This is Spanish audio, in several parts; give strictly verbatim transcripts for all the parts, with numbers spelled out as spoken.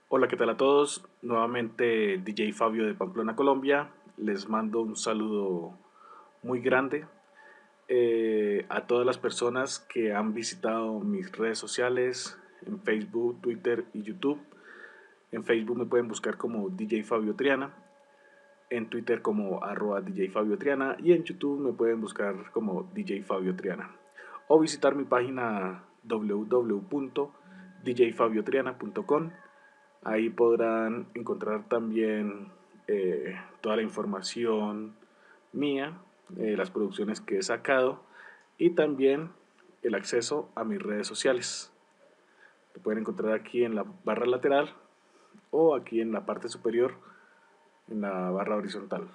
Hola, ¿qué tal a todos? Nuevamente D J Fabio de Pamplona, Colombia. Les mando un saludo muy grande eh, a todas las personas que han visitado mis redes sociales en Facebook, Twitter y YouTube. En Facebook me pueden buscar como D J Fabio Triana, en Twitter como arroba D J Fabio Triana y en YouTube me pueden buscar como D J Fabio Triana. O visitar mi página w w w punto d j fabio triana punto com. Ahí podrán encontrar también eh, toda la información mía, eh, las producciones que he sacado y también el acceso a mis redes sociales. Lo pueden encontrar aquí en la barra lateral o aquí en la parte superior, en la barra horizontal.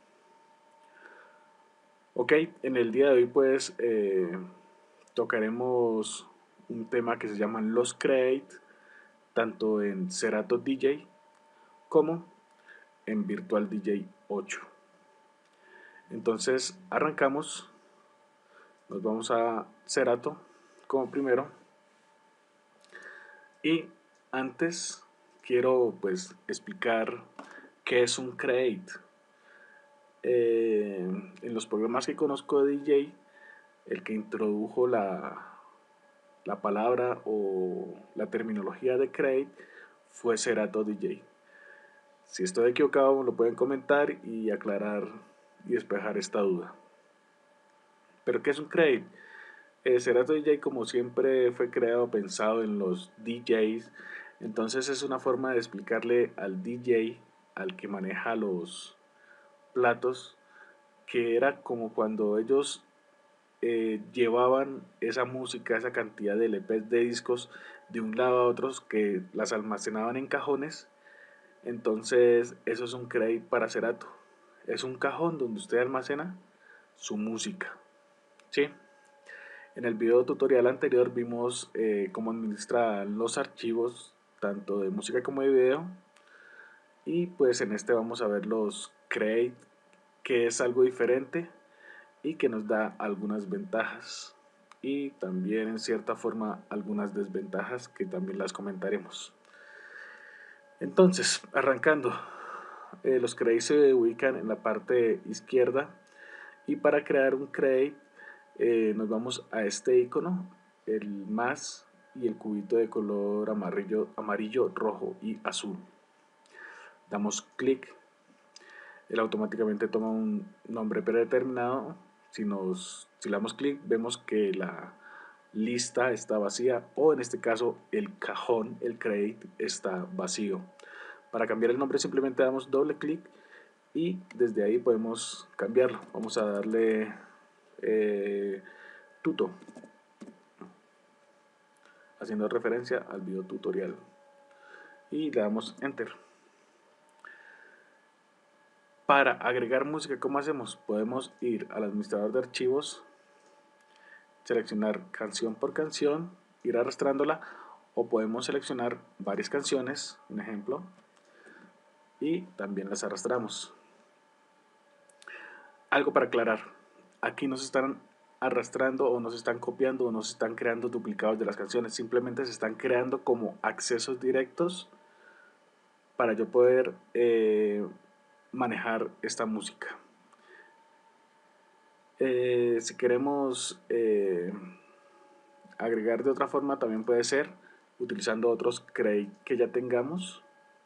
Ok, en el día de hoy pues eh, tocaremos un tema que se llama los Create, tanto en Serato D J como en Virtual D J ocho. Entonces arrancamos, nos vamos a Serato como primero y antes quiero pues explicar qué es un create. Eh, en los programas que conozco de D J, el que introdujo la, la palabra o la terminología de create fue Serato D J. Si estoy equivocado lo pueden comentar y aclarar y despejar esta duda. ¿Pero qué es un create? Eh, Serato D J, como siempre, fue creado pensado en los D Js. Entonces es una forma de explicarle al D J, al que maneja los platos, que era como cuando ellos eh, llevaban esa música, esa cantidad de L Ps de discos de un lado a otro, que las almacenaban en cajones. Entonces eso es un crate para Serato. Es un cajón donde usted almacena su música. ¿Sí? En el video tutorial anterior vimos eh, cómo administrar los archivos tanto de música como de video, y pues en este vamos a ver los create, que es algo diferente y que nos da algunas ventajas y también en cierta forma algunas desventajas que también las comentaremos. Entonces, arrancando, eh, los creates se ubican en la parte izquierda y para crear un create eh, nos vamos a este icono, el más y el cubito de color amarillo, amarillo, rojo y azul. Damos clic, él automáticamente toma un nombre predeterminado. Si, nos, si le damos clic, vemos que la lista está vacía, o en este caso el cajón, el create, está vacío. Para cambiar el nombre simplemente damos doble clic y desde ahí podemos cambiarlo. Vamos a darle eh, tuto, haciendo referencia al video tutorial, y le damos enter. Para agregar música, ¿cómo hacemos? Podemos ir al administrador de archivos, seleccionar canción por canción, ir arrastrándola, o podemos seleccionar varias canciones, un ejemplo, y también las arrastramos. Algo para aclarar, aquí no se están arrastrando o no se están copiando o no se están creando duplicados de las canciones, simplemente se están creando como accesos directos para yo poder eh, manejar esta música. Eh, si queremos eh, agregar de otra forma, también puede ser utilizando otros create que ya tengamos,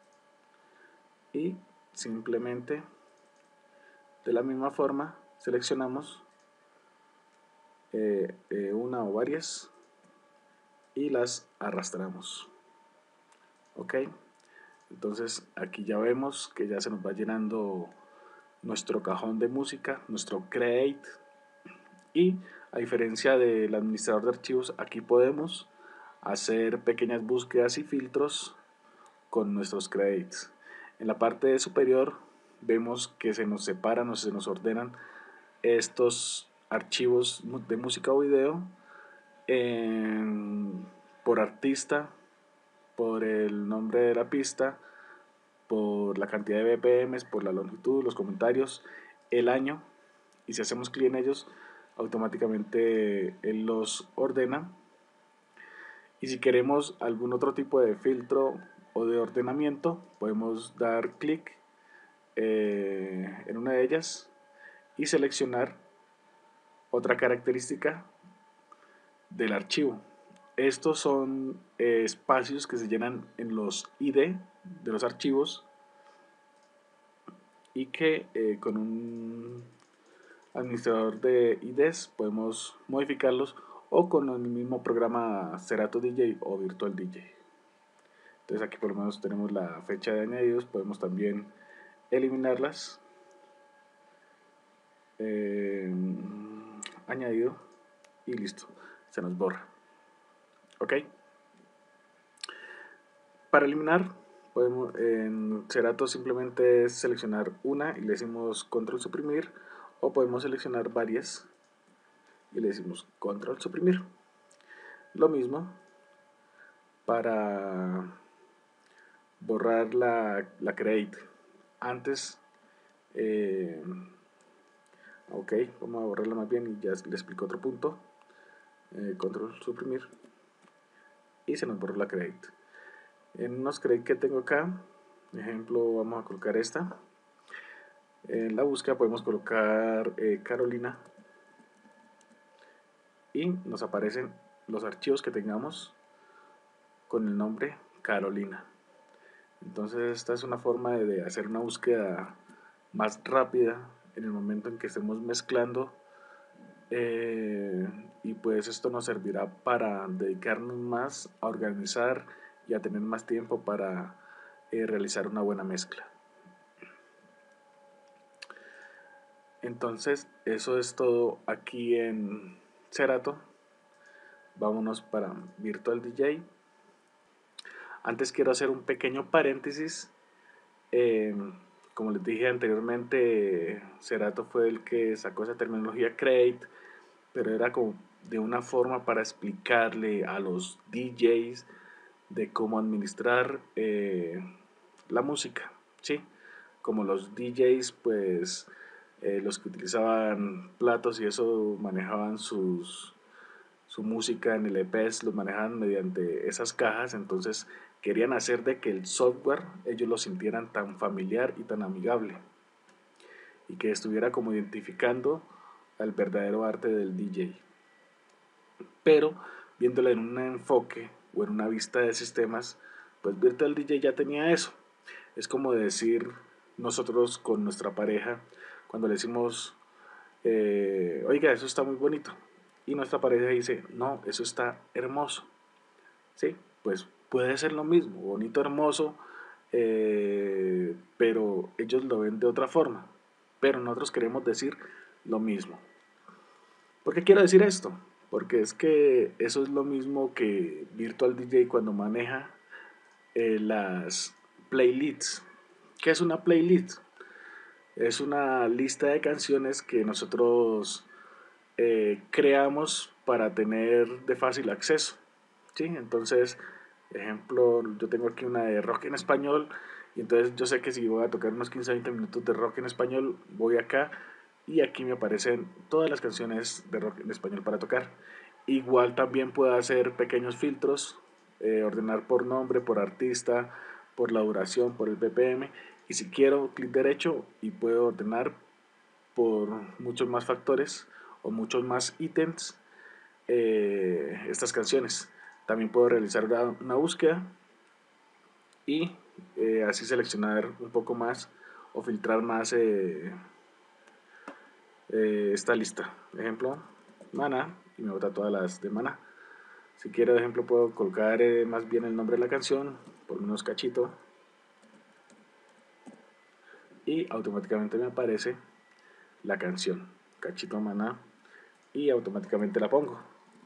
y simplemente de la misma forma seleccionamos eh, eh, una o varias y las arrastramos. Ok, entonces aquí ya vemos que ya se nos va llenando nuestro cajón de música, nuestro create, y a diferencia del administrador de archivos, aquí podemos hacer pequeñas búsquedas y filtros con nuestros creates. En la parte superior vemos que se nos separan o se nos ordenan estos archivos de música o video en, por artista, por el nombre de la pista, por la cantidad de B P Ms, por la longitud, los comentarios, el año, y si hacemos clic en ellos, automáticamente él los ordena. Y si queremos algún otro tipo de filtro o de ordenamiento, podemos dar clic eh, en una de ellas y seleccionar otra característica del archivo. Estos son eh, espacios que se llenan en los I D de los archivos y que eh, con un administrador de I Ds podemos modificarlos o con el mismo programa Serato D J o Virtual D J. Entonces aquí por lo menos tenemos la fecha de añadidos, podemos también eliminarlas. Eh, añadido y listo, se nos borra. Ok. Para eliminar, podemos en Serato simplemente seleccionar una y le decimos control suprimir, o podemos seleccionar varias y le decimos control suprimir. Lo mismo para borrar la, la create. Antes, eh, ok, vamos a borrarla más bien y ya le explico otro punto. Eh, control suprimir y se nos borró la create. En unos create que tengo acá, ejemplo, vamos a colocar esta. En la búsqueda podemos colocar eh, Carolina y nos aparecen los archivos que tengamos con el nombre Carolina. Entonces esta es una forma de, de hacer una búsqueda más rápida en el momento en que estemos mezclando, eh, y pues esto nos servirá para dedicarnos más a organizar y a tener más tiempo para eh, realizar una buena mezcla. Entonces eso es todo aquí en Serato. Vámonos para Virtual D J. Antes quiero hacer un pequeño paréntesis. Eh, como les dije anteriormente, Serato fue el que sacó esa terminología Create, pero era como de una forma para explicarle a los D Js de cómo administrar eh, la música, ¿sí? Como los D Js, pues eh, los que utilizaban platos y eso manejaban sus, su música en el E P S, los manejaban mediante esas cajas, entonces querían hacer de que el software ellos lo sintieran tan familiar y tan amigable y que estuviera como identificando al verdadero arte del D J. Pero viéndolo en un enfoque o en una vista de sistemas, pues Virtual D J ya tenía eso. Es como decir nosotros con nuestra pareja cuando le decimos eh, oiga, eso está muy bonito, y nuestra pareja dice no, eso está hermoso. Sí, pues puede ser lo mismo, bonito, hermoso, eh, pero ellos lo ven de otra forma, pero nosotros queremos decir lo mismo. ¿Por qué quiero decir esto? Porque es que eso es lo mismo que Virtual D J cuando maneja eh, las playlists. ¿Qué es una playlist? Es una lista de canciones que nosotros eh, creamos para tener de fácil acceso, ¿sí? Entonces, ejemplo, yo tengo aquí una de rock en español y entonces yo sé que si voy a tocar unos quince a veinte minutos de rock en español, voy acá y aquí me aparecen todas las canciones de rock en español para tocar. Igual también puedo hacer pequeños filtros, eh, ordenar por nombre, por artista, por la duración, por el B P M, y si quiero clic derecho y puedo ordenar por muchos más factores o muchos más ítems eh, estas canciones. También puedo realizar una, una búsqueda y eh, así seleccionar un poco más o filtrar más eh, eh, esta lista. Ejemplo, Maná, y me bota todas las de Maná. Si quiero, de ejemplo, puedo colocar eh, más bien el nombre de la canción, por menos cachito, y automáticamente me aparece la canción, cachito Maná, y automáticamente la pongo.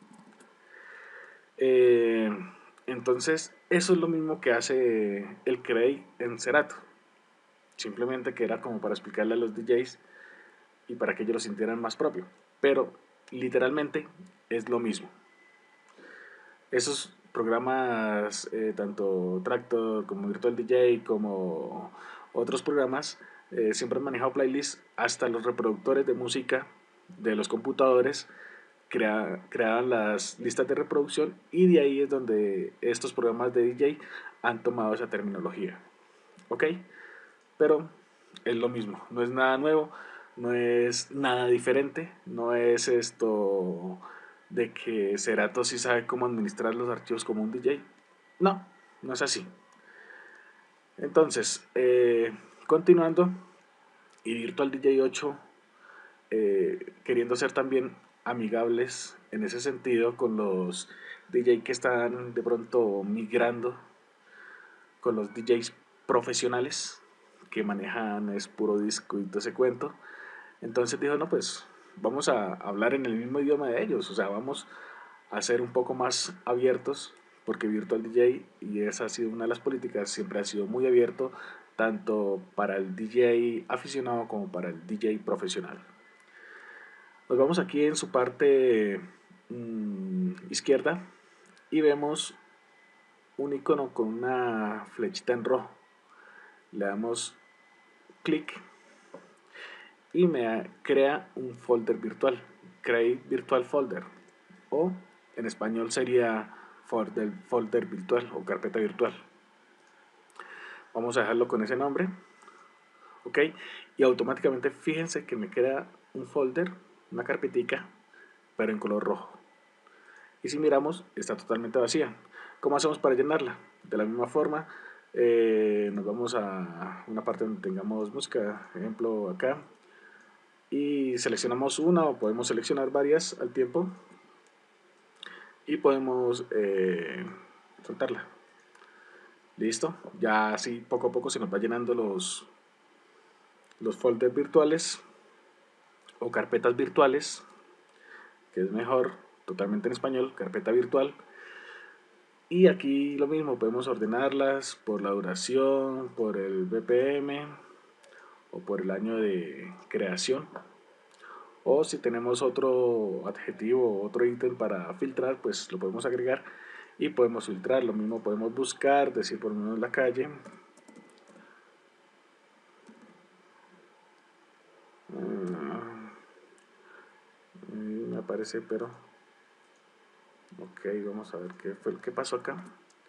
Eh, entonces, eso es lo mismo que hace el Create en Serato. Simplemente que era como para explicarle a los D Js y para que ellos lo sintieran más propio. Pero literalmente es lo mismo. Esos programas, eh, tanto Tractor como Virtual D J, como otros programas, eh, siempre han manejado playlists. Hasta los reproductores de música de los computadores crea, creaban las listas de reproducción, y de ahí es donde estos programas de D J han tomado esa terminología. ¿Ok? Pero es lo mismo, no es nada nuevo, no es nada diferente, no es esto de que Serato sí sabe cómo administrar los archivos como un D J. No, no es así. Entonces, eh, continuando, y Virtual D J ocho, eh, queriendo ser también amigables en ese sentido con los D J que están de pronto migrando, con los D Js profesionales que manejan es puro disco y todo ese cuento. Entonces dijo, no, pues vamos a hablar en el mismo idioma de ellos, o sea, vamos a ser un poco más abiertos, porque Virtual D J, y esa ha sido una de las políticas, siempre ha sido muy abierto, tanto para el D J aficionado como para el D J profesional. Nos vamos aquí en su parte mmm, izquierda y vemos un icono con una flechita en rojo. Le damos clic y me crea un folder virtual, Create Virtual Folder, o en español sería folder, folder virtual o carpeta virtual. Vamos a dejarlo con ese nombre, ok, y automáticamente fíjense que me crea un folder, una carpetica, pero en color rojo. Y si miramos, está totalmente vacía. ¿Cómo hacemos para llenarla? De la misma forma, eh, nos vamos a una parte donde tengamos música, ejemplo acá, y seleccionamos una, o podemos seleccionar varias al tiempo, y podemos eh, soltarla. Listo, ya así poco a poco se nos va llenando los, los folders virtuales o carpetas virtuales, que es mejor, totalmente en español, carpeta virtual. Y aquí lo mismo, podemos ordenarlas por la duración, por el B P M o por el año de creación. O si tenemos otro adjetivo, otro ítem para filtrar, pues lo podemos agregar y podemos filtrar. Lo mismo podemos buscar, decir por lo menos la calle. Me aparece, pero... Ok, vamos a ver qué fue lo que pasó acá.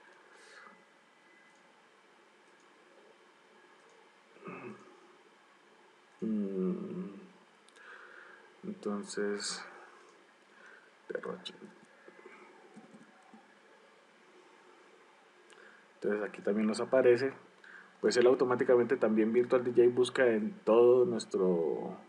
Entonces, derroche. Entonces aquí también nos aparece, pues él automáticamente también Virtual D J busca en todo nuestro,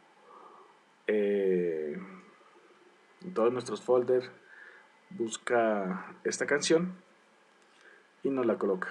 eh, en todos nuestros folders, busca esta canción y nos la coloca.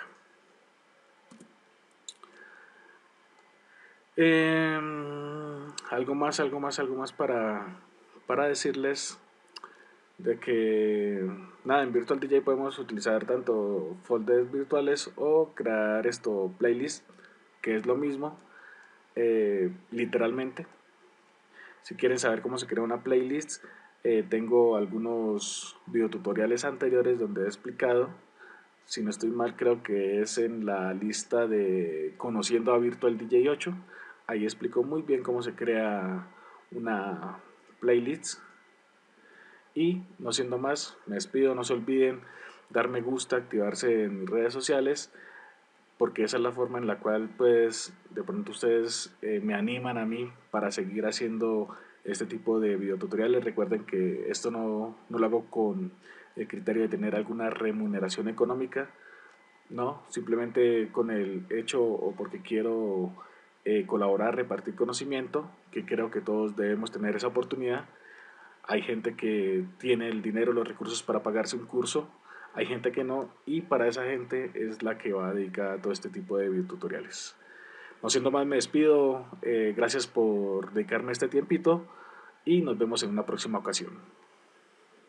Eh, algo más, algo más, algo más para, para decirles de que nada, en Virtual D J podemos utilizar tanto folders virtuales o crear esto playlists, que es lo mismo, eh, literalmente. Si quieren saber cómo se crea una playlist, eh, tengo algunos videotutoriales anteriores donde he explicado. Si no estoy mal, creo que es en la lista de Conociendo a Virtual D J ocho. Ahí explico muy bien cómo se crea una playlist. Y no siendo más, me despido. No se olviden dar me gusta, activarse en mis redes sociales, porque esa es la forma en la cual pues de pronto ustedes eh, me animan a mí para seguir haciendo este tipo de videotutoriales. Recuerden que esto no, no lo hago con el criterio de tener alguna remuneración económica, no, simplemente con el hecho o porque quiero eh, colaborar, repartir conocimiento, que creo que todos debemos tener esa oportunidad. Hay gente que tiene el dinero, los recursos para pagarse un curso, hay gente que no, y para esa gente es la que va a dedicar a todo este tipo de videotutoriales. No siendo más, me despido, eh, gracias por dedicarme este tiempito y nos vemos en una próxima ocasión.